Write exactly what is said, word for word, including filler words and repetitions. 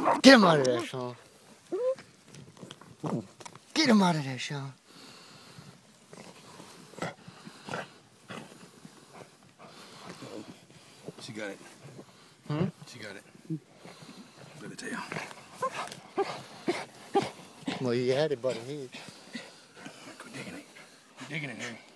Get him out of there, Sean. Get him out of there, Sean. She got it. Hmm? She got it. Look at the tail. Well, you had it, buddy. Here. Quit digging it. Quit digging it, Harry.